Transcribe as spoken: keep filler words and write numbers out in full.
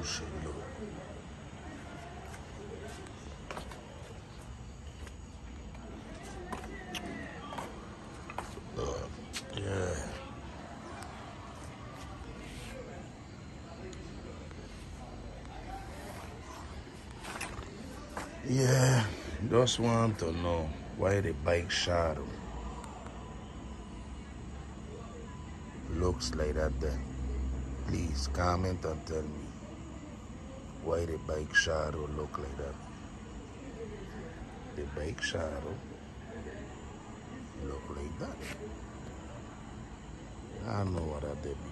shit, look. Uh, yeah. Yeah, just want to know why the bike shadow looks like that there. Please comment and tell me why the bike shadow look like that. The bike shadow look like that. I don't know what that the